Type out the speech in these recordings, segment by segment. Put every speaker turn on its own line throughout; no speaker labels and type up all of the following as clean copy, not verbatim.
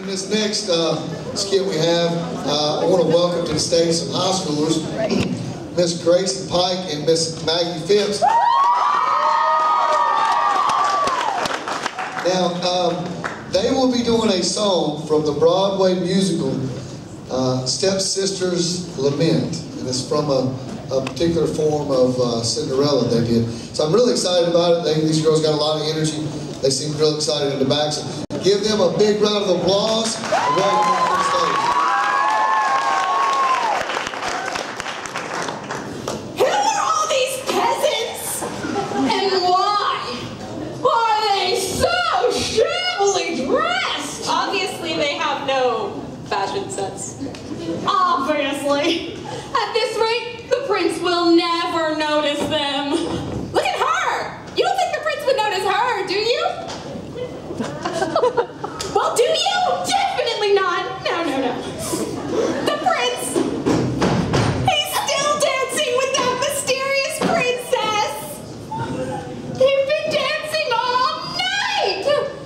In this next skit we have, I want to welcome to the stage some high schoolers, Miss Grace Pike and Miss Maggie Phipps. Now, they will be doing a song from the Broadway musical, Stepsister's Lament, and it's from a particular form of Cinderella they did. So I'm really excited about it. These girls got a lot of energy. They seem real excited in the back. So give them a big round of applause and welcome them to the stage.
Who are all these peasants? And why? Are they so shabbily dressed? Obviously they have no fashion sense. Obviously. At this rate, the prince will never notice them. Look at her! You don't think the prince would notice her, do you? Well, do you? Definitely not. No, no, no. The prince! He's still dancing with that mysterious princess! They've been dancing all night!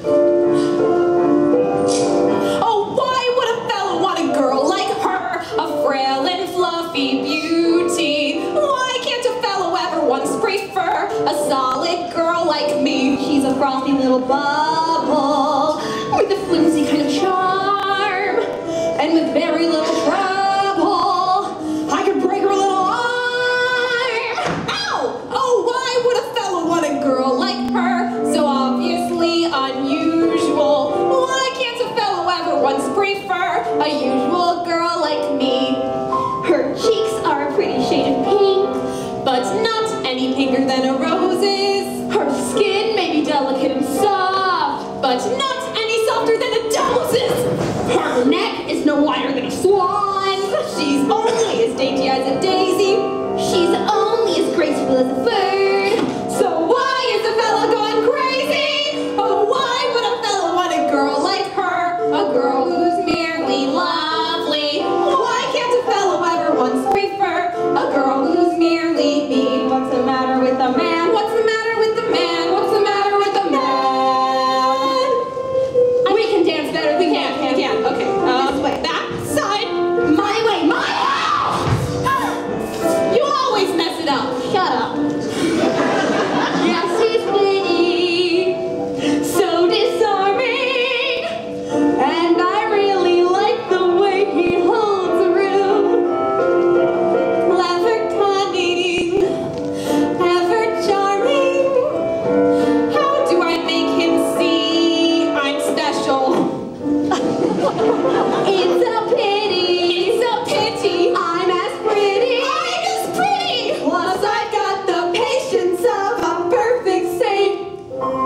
Oh, why would a fella want a girl like her? A frail and fluffy beauty. Why can't a fellow ever once prefer a solid girl like me? She's a frothy little bubble with a flimsy kind of charm, and with very little trouble, I could break her little arm. Ow! Oh, why would a fellow want a girl like her? So obviously unusual. Why can't a fellow ever once prefer a usual girl like me? Her cheeks are a pretty shade of pink, but not any pinker than a rose's. Her skin may be delicate and soft, but not any softer than a dose's. Her neck is no wider than a swan's. She's only as dainty as a daisy. She's only as graceful as a bird. So why is a fella going crazy? Oh, why would a fella want a girl like her? A girl who's merely lovely. Why can't a fellow ever once prefer a girl who's merely me? What's the matter with a man? What's the matter with the man? What's the matter with the man? We can dance better. We can. Okay. This way. That side. My way. My house. You always mess it up. Shut up. Yes, he's pretty. So disarming. And I really like the way he holds a room. Clever, cunning, ever charming. How do I make him see I'm special? It's a pity I'm as pretty. Plus I've got the patience of a perfect saint.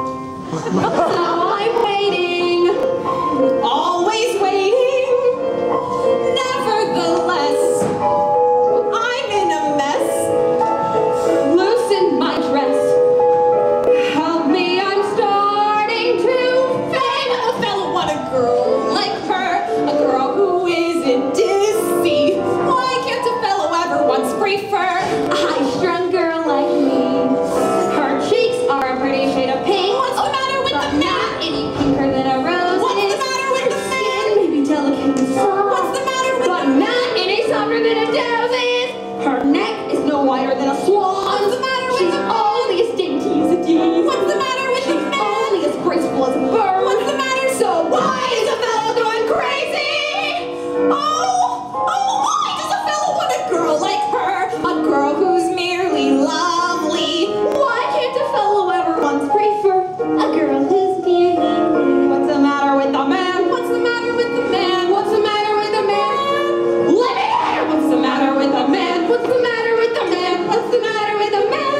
So I'm waiting, always waiting. Nevertheless, I'm in a mess. Loosen my dress. Help me, I'm starting to fade. A fella want a girl like her, a girl who isn't dizzy. Why can't a fellow ever once prefer a high-strung girl like me? Her cheeks are a pretty shade of pink. What's the matter with the man? Not any pinker than a rose. What's the matter with the man? Maybe delicate and soft. What's the matter with the man? Not any softer than a dose's. Her neck is no wider than a swan. What's the matter with the man? She's only as dainty as a daisy. What's the matter with the man? Only as graceful as a bird. What's the matter? So why is a fellow going crazy? Oh, why does a fellow want a girl like her? A girl who's merely lovely. Why can't a fellow ever once prefer a girl who's merely me? What's the matter with the man? What's the matter with the man? What's the matter with the man? Let me hear! What's the matter with the man? What's the matter with the man? What's the matter with the man?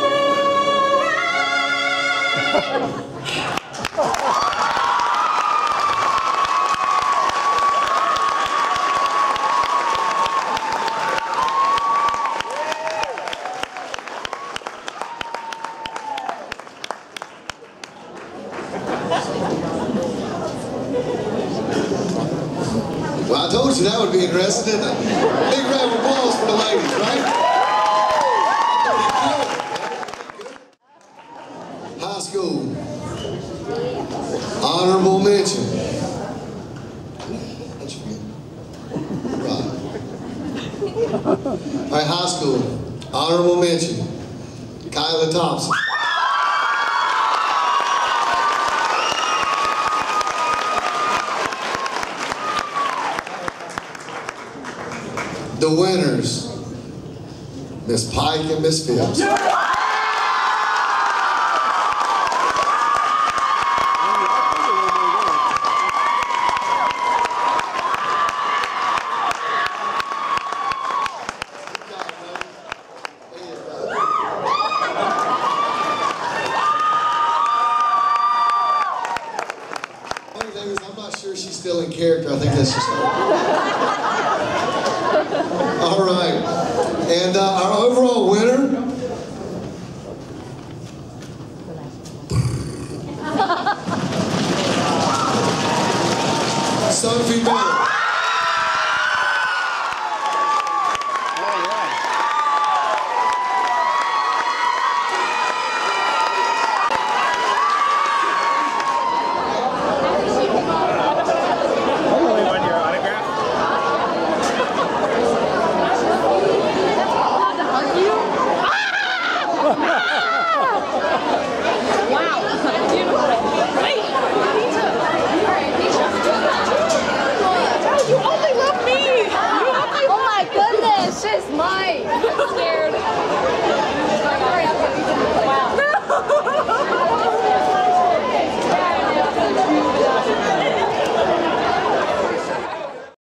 Well, I told you that would be interesting, didn't I? Big round of applause for the ladies, right? High school. Honorable mention. Don't you forget. Right. All right, high school. Honorable mention. Kyla Thompson. The winners, Miss Pike and Miss Phipps. Funny thing is, I'm not sure she's still in character. I think that's just all right. And our overall winner, Sophie Bennett.
She's mine.